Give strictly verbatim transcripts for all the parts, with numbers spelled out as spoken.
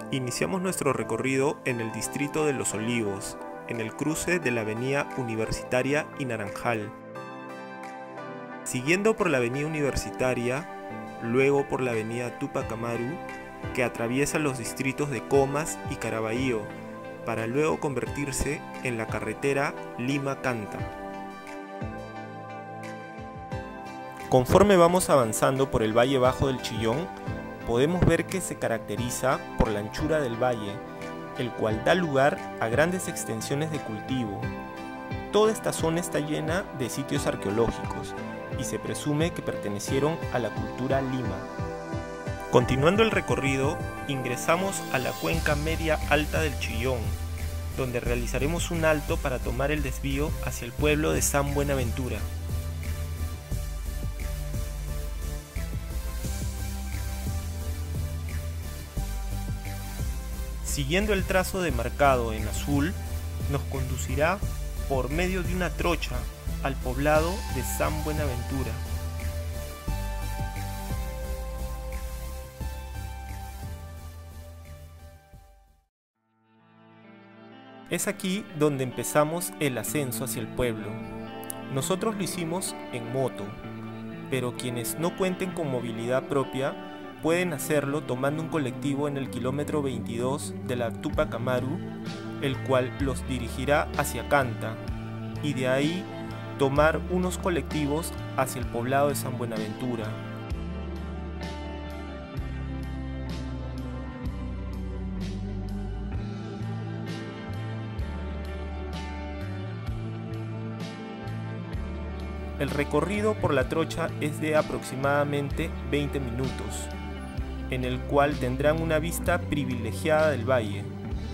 Iniciamos nuestro recorrido en el distrito de Los Olivos, en el cruce de la avenida Universitaria y Naranjal. Siguiendo por la avenida Universitaria, luego por la avenida Túpac Amaru, que atraviesa los distritos de Comas y Caraballo, para luego convertirse en la carretera Lima-Canta. Conforme vamos avanzando por el Valle Bajo del Chillón, podemos ver que se caracteriza por la anchura del valle, el cual da lugar a grandes extensiones de cultivo. Toda esta zona está llena de sitios arqueológicos y se presume que pertenecieron a la cultura Lima. Continuando el recorrido, ingresamos a la cuenca media alta del Chillón, donde realizaremos un alto para tomar el desvío hacia el pueblo de San Buenaventura. Siguiendo el trazo demarcado en azul, nos conducirá por medio de una trocha al poblado de San Buenaventura. Es aquí donde empezamos el ascenso hacia el pueblo. Nosotros lo hicimos en moto, pero quienes no cuenten con movilidad propia pueden hacerlo tomando un colectivo en el kilómetro veintidós de la Túpac Amaru, el cual los dirigirá hacia Canta, y de ahí tomar unos colectivos hacia el poblado de San Buenaventura. El recorrido por la trocha es de aproximadamente veinte minutos, en el cual tendrán una vista privilegiada del valle.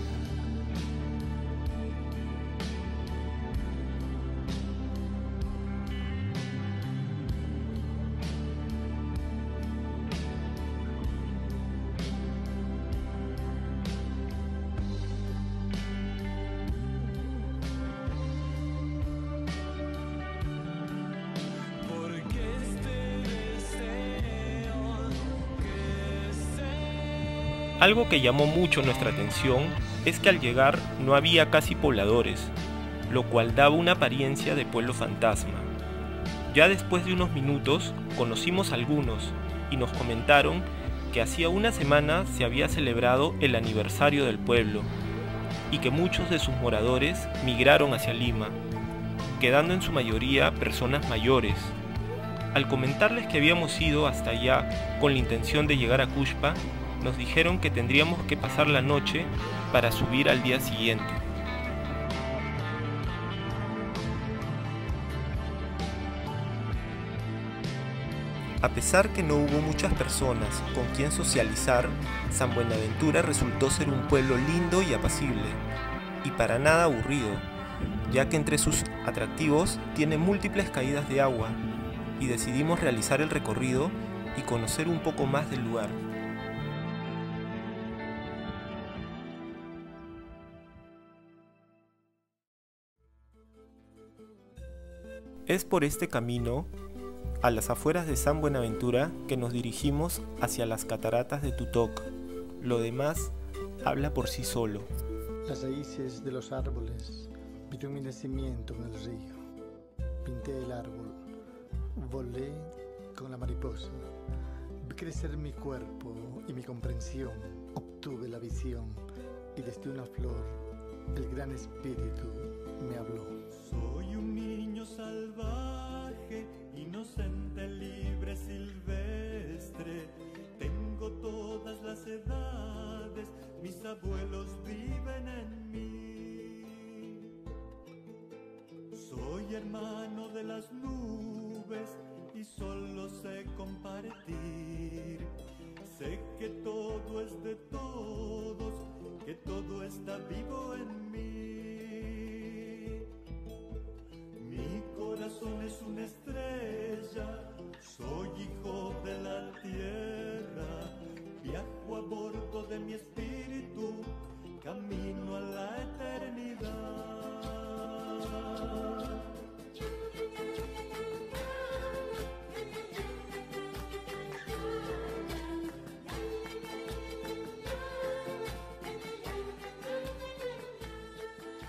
Algo que llamó mucho nuestra atención es que al llegar no había casi pobladores, lo cual daba una apariencia de pueblo fantasma. Ya después de unos minutos conocimos a algunos y nos comentaron que hacía una semana se había celebrado el aniversario del pueblo y que muchos de sus moradores migraron hacia Lima, quedando en su mayoría personas mayores. Al comentarles que habíamos ido hasta allá con la intención de llegar a Cushpa, nos dijeron que tendríamos que pasar la noche para subir al día siguiente. A pesar que no hubo muchas personas con quien socializar, San Buenaventura resultó ser un pueblo lindo y apacible, y para nada aburrido, ya que entre sus atractivos tiene múltiples caídas de agua, y decidimos realizar el recorrido y conocer un poco más del lugar. Es por este camino, a las afueras de San Buenaventura, que nos dirigimos hacia las cataratas de Tutoc. Lo demás habla por sí solo. Las raíces de los árboles vieron mi nacimiento en el río. Pinté el árbol, volé con la mariposa. Vi crecer mi cuerpo y mi comprensión. Obtuve la visión y desde una flor el gran espíritu me habló. Soy un niño salvaje, inocente, libre, silvestre. Tengo todas las edades, mis abuelos viven en mí. Soy hermano de las nubes y solo sé compartir. Sé que todo es de todos, que todo está vivo en mí. Mi corazón es una estrella, soy hijo de la tierra. Viajo a bordo de mi espíritu, camino a la eternidad.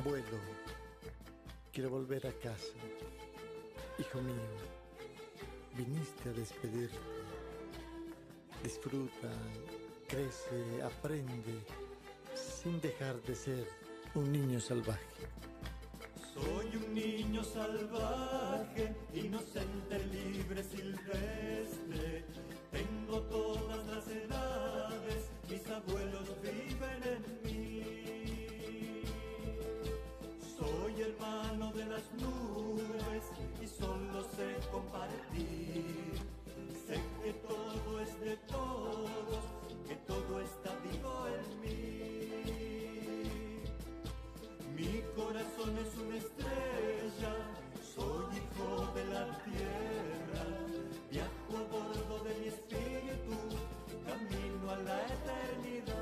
Abuelo, quiero volver a casa. Hijo mío, viniste a despedirte. Disfruta, crece, aprende, sin dejar de ser un niño salvaje. Soy un niño salvaje, inocente, libre, silvestre. Tengo todas las edades, mis abuelos viven en mí. Soy hermano de las nubes y solo sé compartir. Sé que todo es de todos, que todo está vivo en mí. Mi corazón es una estrella, soy hijo de la tierra. Viajo a bordo de mi espíritu, camino a la eternidad.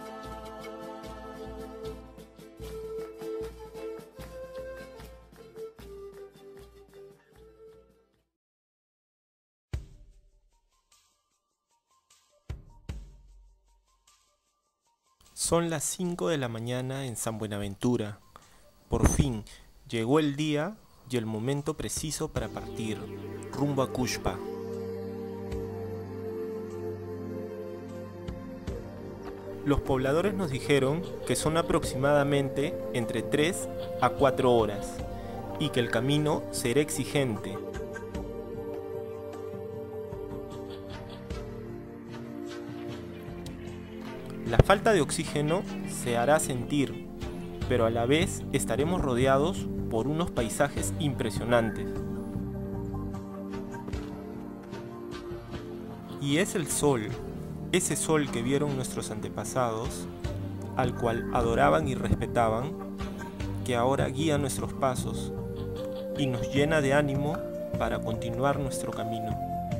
Son las cinco de la mañana en San Buenaventura. Por fin llegó el día y el momento preciso para partir rumbo a Cushpa. Los pobladores nos dijeron que son aproximadamente entre tres a cuatro horas y que el camino será exigente. La falta de oxígeno se hará sentir, pero a la vez estaremos rodeados por unos paisajes impresionantes. Y es el sol, ese sol que vieron nuestros antepasados, al cual adoraban y respetaban, que ahora guía nuestros pasos y nos llena de ánimo para continuar nuestro camino.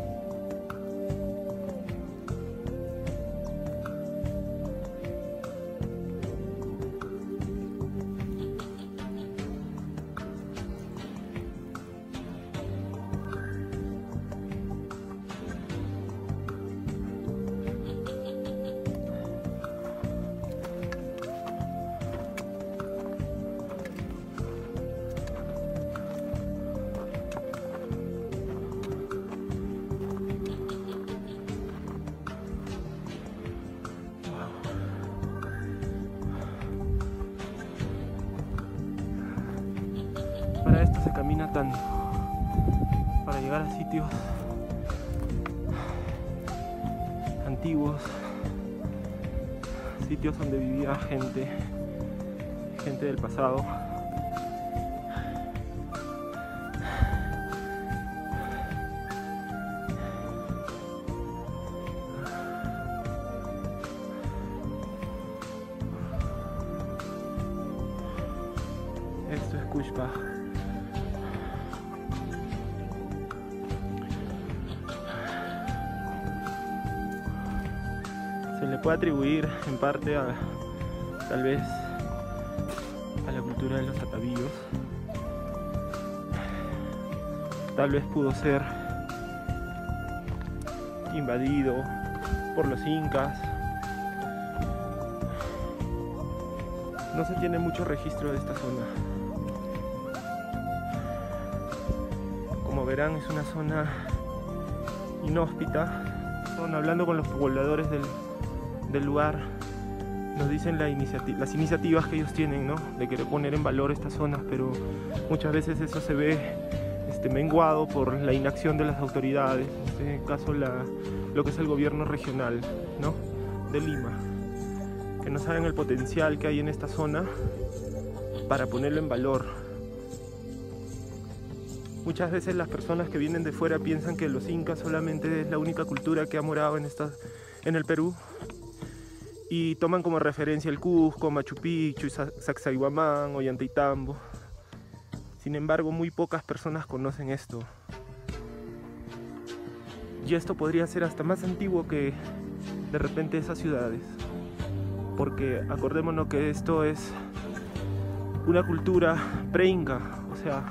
Para esto se camina tanto, para llegar a sitios antiguos, sitios donde vivía gente, gente del pasado. Esto es Cushpa. Se le puede atribuir en parte a, tal vez, a la cultura de los atavíos. Tal vez pudo ser invadido por los incas. No se tiene mucho registro de esta zona. Como verán, es una zona inhóspita. Son, hablando con los pobladores del del lugar, nos dicen la iniciati- las iniciativas que ellos tienen, ¿no? De querer poner en valor estas zonas, pero muchas veces eso se ve este, menguado por la inacción de las autoridades, en este caso la, lo que es el gobierno regional, ¿no? De Lima, que no saben el potencial que hay en esta zona para ponerlo en valor. Muchas veces las personas que vienen de fuera piensan que los incas solamente es la única cultura que ha morado en, esta, en el Perú, y toman como referencia el Cusco, Machu Picchu, Sacsayhuamán, Ollantaytambo. Sin embargo, muy pocas personas conocen esto. Y esto podría ser hasta más antiguo que de repente esas ciudades. Porque acordémonos que esto es una cultura pre-inca, o sea,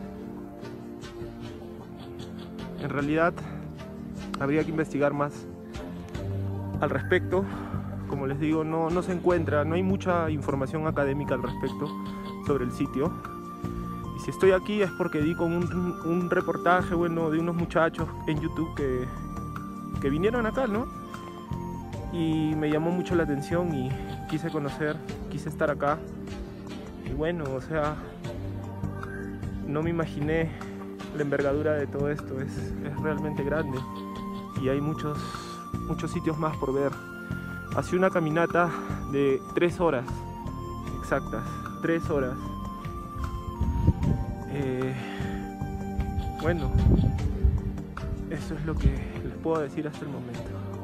en realidad habría que investigar más al respecto, como les digo, no, no se encuentra, no hay mucha información académica al respecto sobre el sitio. Y si estoy aquí es porque di con un, un reportaje, bueno, de unos muchachos en YouTube que, que vinieron acá, ¿no? Y me llamó mucho la atención y quise conocer, quise estar acá. Y bueno, o sea, no me imaginé la envergadura de todo esto, es, es realmente grande. Y hay muchos, muchos sitios más por ver. Hacía una caminata de tres horas exactas, tres horas. Eh, bueno, eso es lo que les puedo decir hasta el momento.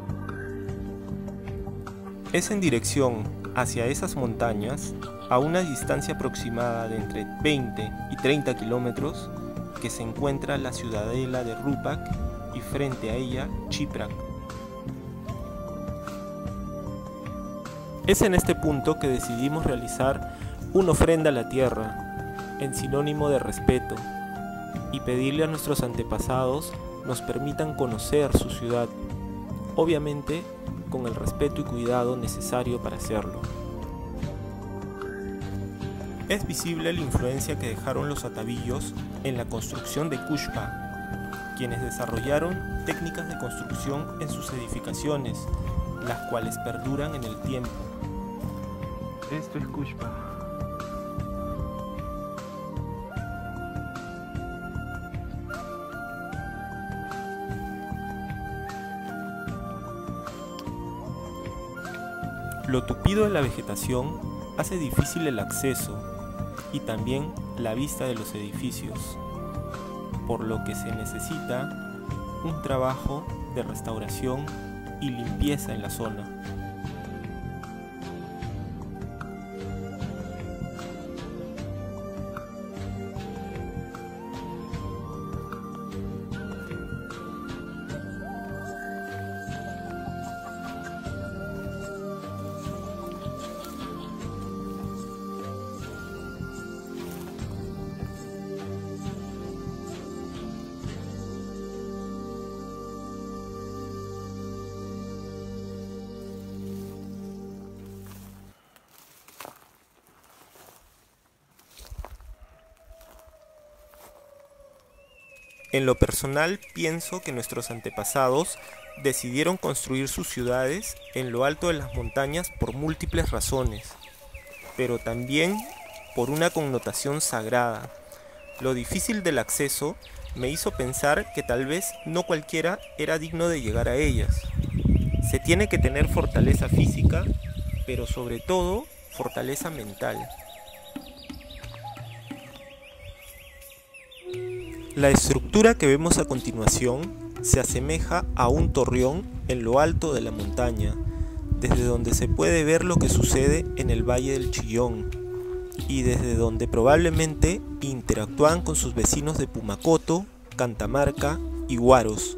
Es en dirección hacia esas montañas, a una distancia aproximada de entre veinte y treinta kilómetros, que se encuentra la ciudadela de Rupak y frente a ella Chiprak. Es en este punto que decidimos realizar una ofrenda a la tierra, en sinónimo de respeto, y pedirle a nuestros antepasados nos permitan conocer su ciudad, obviamente con el respeto y cuidado necesario para hacerlo. Es visible la influencia que dejaron los atavillos en la construcción de Kushpa, quienes desarrollaron técnicas de construcción en sus edificaciones, las cuales perduran en el tiempo. Esto es Kushpa. Lo tupido de la vegetación hace difícil el acceso y también la vista de los edificios, por lo que se necesita un trabajo de restauración y limpieza en la zona. En lo personal, pienso que nuestros antepasados decidieron construir sus ciudades en lo alto de las montañas por múltiples razones, pero también por una connotación sagrada. Lo difícil del acceso me hizo pensar que tal vez no cualquiera era digno de llegar a ellas. Se tiene que tener fortaleza física, pero sobre todo fortaleza mental. La estructura que vemos a continuación se asemeja a un torreón en lo alto de la montaña, desde donde se puede ver lo que sucede en el Valle del Chillón y desde donde probablemente interactúan con sus vecinos de Pumacoto, Cantamarca y Huaros.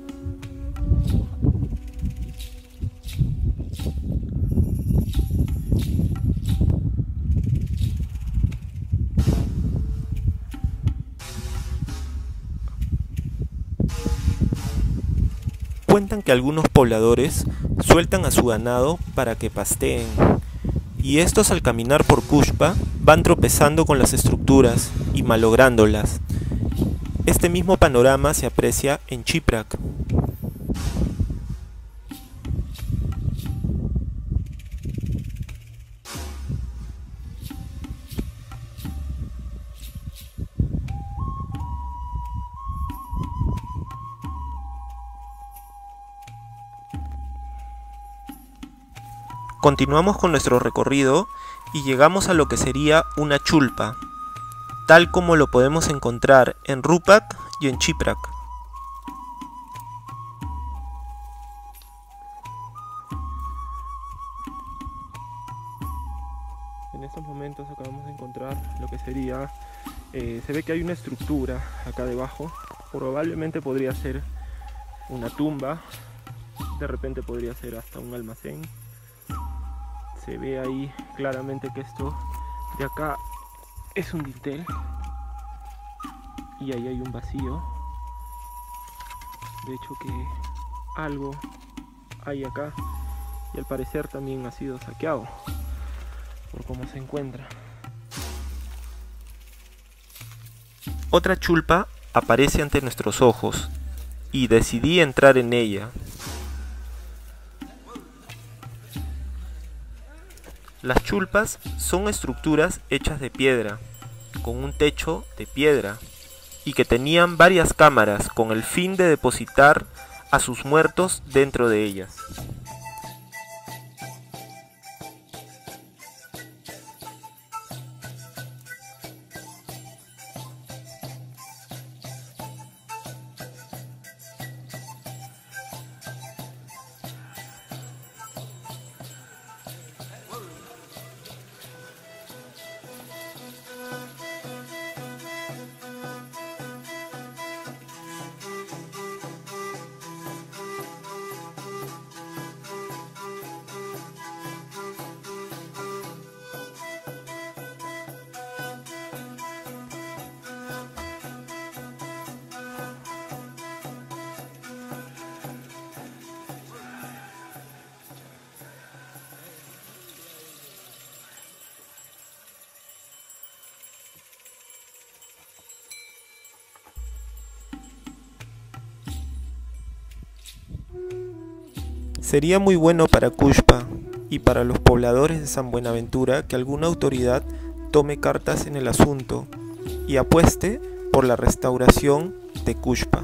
Cuentan que algunos pobladores sueltan a su ganado para que pasteen, y estos al caminar por Kushpa van tropezando con las estructuras y malográndolas. Este mismo panorama se aprecia en Chiprak. Continuamos con nuestro recorrido y llegamos a lo que sería una chulpa, tal como lo podemos encontrar en Rupak y en Chiprak. En estos momentos acabamos de encontrar lo que sería, eh, se ve que hay una estructura acá debajo, probablemente podría ser una tumba, de repente podría ser hasta un almacén. Se ve ahí claramente que esto de acá es un dintel y ahí hay un vacío. De hecho que algo hay acá y al parecer también ha sido saqueado por cómo se encuentra. Otra chulpa aparece ante nuestros ojos y decidí entrar en ella. Las chulpas son estructuras hechas de piedra, con un techo de piedra, y que tenían varias cámaras con el fin de depositar a sus muertos dentro de ellas. Sería muy bueno para Cushpa y para los pobladores de San Buenaventura que alguna autoridad tome cartas en el asunto y apueste por la restauración de Cushpa.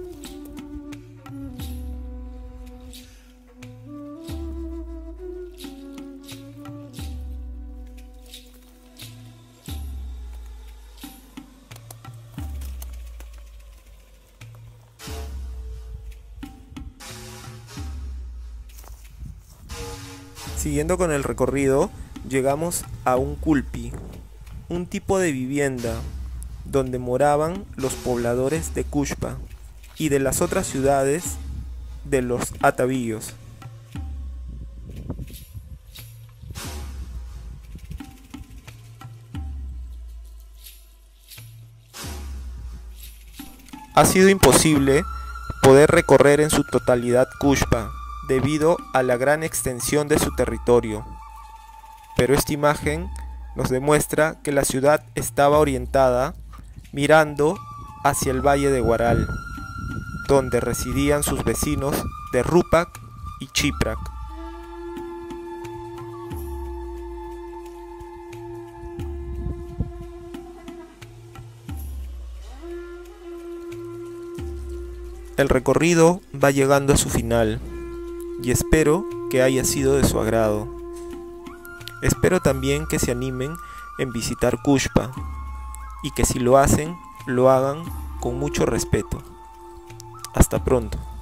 Siguiendo con el recorrido, llegamos a un culpi, un tipo de vivienda donde moraban los pobladores de Cushpa y de las otras ciudades de los atavíos. Ha sido imposible poder recorrer en su totalidad Cushpa debido a la gran extensión de su territorio, pero esta imagen nos demuestra que la ciudad estaba orientada mirando hacia el valle de Huaral, donde residían sus vecinos de Rupac y Chiprac. El recorrido va llegando a su final y espero que haya sido de su agrado. Espero también que se animen en visitar Cushpa y que si lo hacen, lo hagan con mucho respeto. Hasta pronto.